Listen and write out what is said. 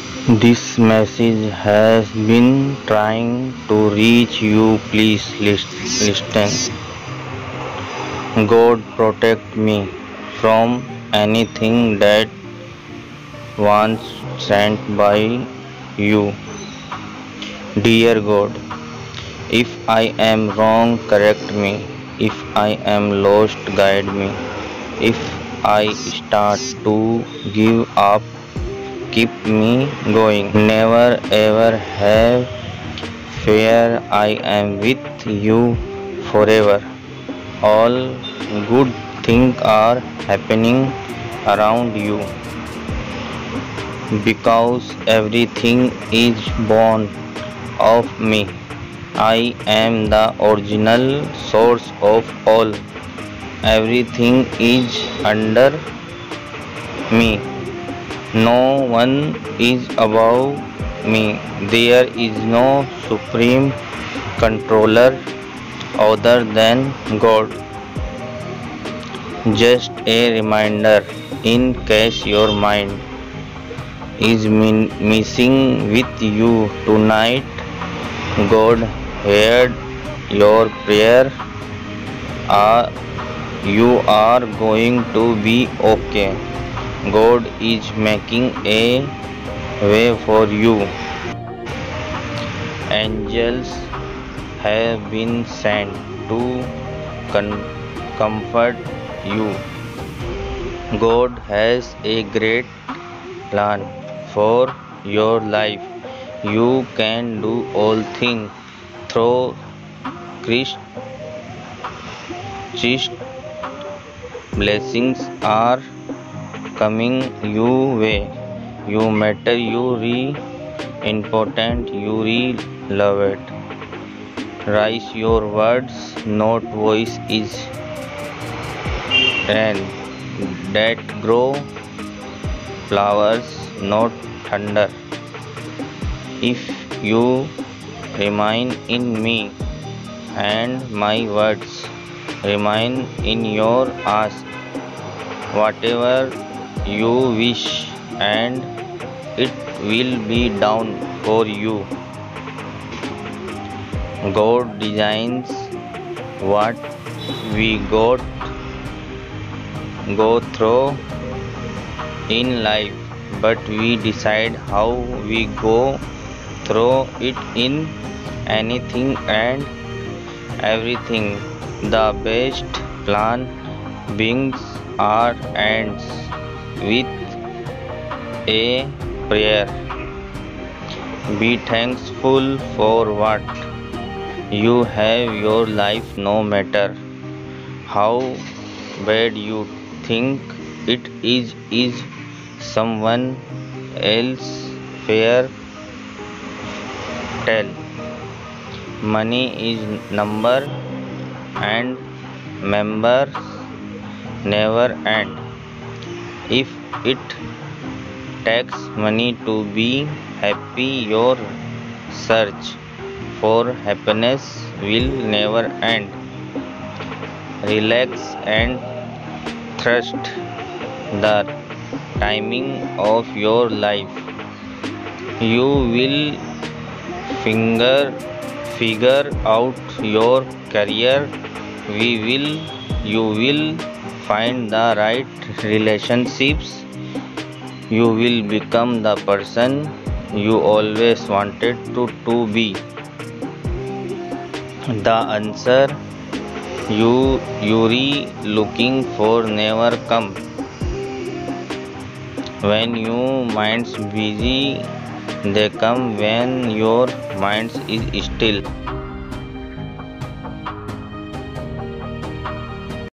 This message has been trying to reach you. Please listen. God protect me from anything that once sent by you. Dear God, if I am wrong, correct me. If I am lost, guide me. If I start to give up, keep me going. Never ever have fear. I am with you forever. All good things are happening around you because everything is born of me. I am the original source of all. Everything is under me. No one is above me. There is no supreme controller other than God. Just a reminder in case your mind is missing with you tonight. God heard your prayer. You are going to be okay. God is making a way for you. Angels have been sent to comfort you. God has a great plan for your life. You can do all things through Christ. Blessings are coming your way. You matter, you re important, you re loved. Rise your words, not voice is and that grow flowers, not thunder. If you remain in me and my words remain in your ask, whatever you wish, and it will be done for you. God designs what we go through in life, but we decide how we go through it in anything and everything. The best plan begins or ends with a prayer. Be thankful for what you have your life, no matter how bad you think it is someone else fair tell. Money is number and members never end. If it takes money to be happy, your search for happiness will never end. Relax and trust the timing of your life. You will figure out your career. You will find the right relationships. You will become the person you always wanted to be. The answer you're looking for never come when your mind's busy. They come when your mind is still.